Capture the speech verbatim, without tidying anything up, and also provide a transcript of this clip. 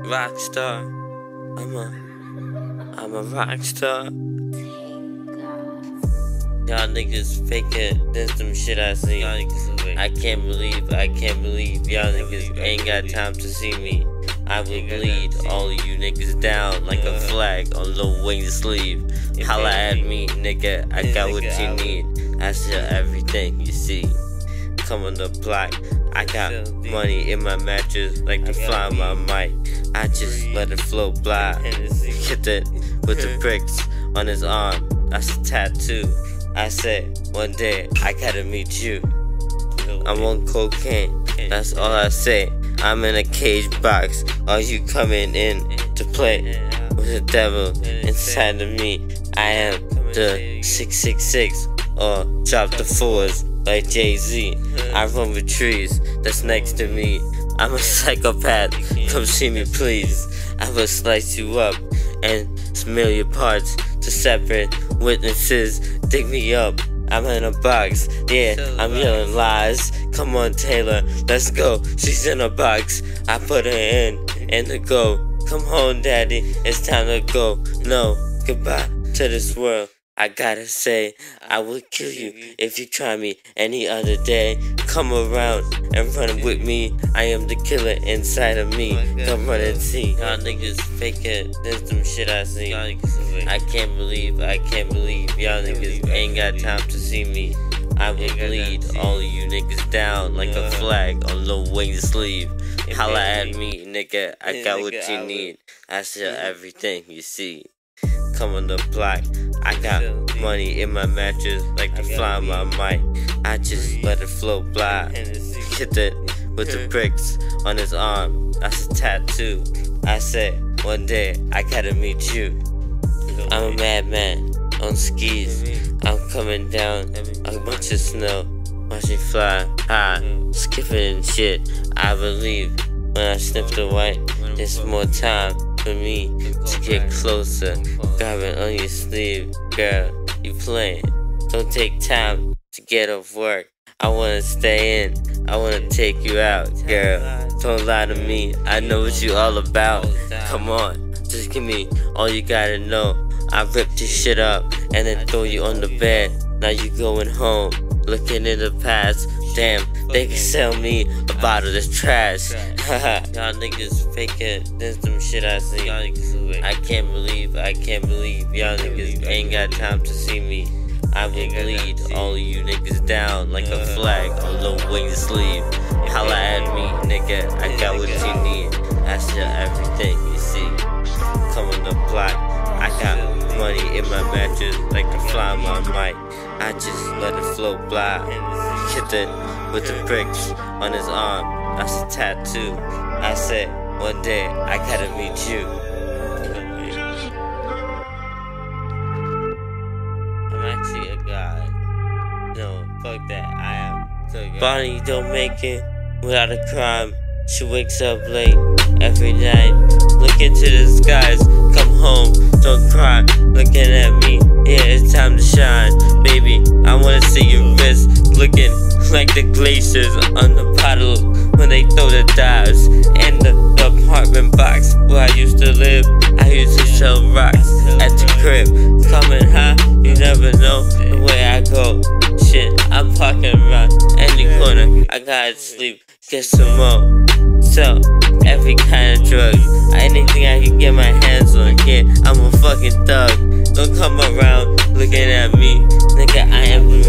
rock star. I'm a, I'm a rock star. Y'all niggas faking, there's some shit I see. Y'all niggas away. I can't believe, I can't believe y'all niggas ain't got time to see me. I will bleed all of you niggas down like a flag on Lil Wayne's sleeve. Holla at me, nigga, I got what you need. I sell everything you see. Come on the block, I got money in my mattress like the fly on my mic. I just let it flow blind. Hit it with the bricks on his arm, that's a tattoo. I said, one day I gotta meet you. I'm on cocaine, that's all I say. I'm in a cage box, are you coming in to play with the devil inside of me? I am the six six six, or drop the fours like Jay-Z. I run with trees that's next to me. I'm a psychopath, come see me please. I will slice you up and smell your parts to separate witnesses. Dig me up, I'm in a box, yeah, I'm yelling lies. Come on Taylor, let's go, she's in a box. I put her in, in the go. Come home daddy, it's time to go. No, goodbye to this world. I gotta say, I will kill you if you try me any other day. Come around and run with me. I am the killer inside of me. Come run and see. Y'all niggas faking, there's some shit I see. I can't believe, I can't believe y'all niggas ain't got time to see me. I will bleed all of you niggas down like a flag on Lil Wayne's sleeve. Holla at me, nigga, I got what you need. I sell everything you see. Come on the block, I got money in my mattress like the fly on my mic. I just let it flow blind. Hit it with the bricks on his arm, that's a tattoo. I said, one day I gotta meet you. I'm a madman on skis. I'm coming down a bunch of snow, watching fly high, skipping and shit. I believe when I sniff the white, there's more time for me to get closer. Grabbing on your sleeve, girl, you playing. Don't take time to get off work. I wanna stay in, I wanna take you out, girl. Don't lie to me, I know what you all about. Come on, just give me all you gotta know. I rip this shit up and then throw you on the bed. Now you going home, looking in the past. Damn, they can sell me a bottle that's trash. Y'all niggas faking, there's some shit I see. I can't believe, I can't believe y'all niggas ain't got time to see me. I will bleed all of you niggas down like a flag on Lil Wayne's sleeve. Holla at me, nigga, I got what you need. I sell everything you see. Come on the block, I got money in my mattress like the fly on my mic. I just let it flow blind. Hit it with the bricks on his arm, that's a tattoo. I said, one day I gotta meet you. I'm actually a god. No, fuck that, I am so god. Bonnie don't make it without a crime. She wakes up late every night, look into the skies, come home, don't cry, looking at me, yeah, it's time to shine. Baby, I wanna see your wrist, looking like the glaciers on the bottle when they throw the dives. In the, the apartment box where I used to live, I used to sell rocks at the crib. Coming high, you never know the way I go. Shit, I'm parking around any corner, I gotta sleep, get some more. So, every kind of drug, anything I can get my hands on, yeah, I'm a fucking thug. Don't come around looking at me, nigga, I am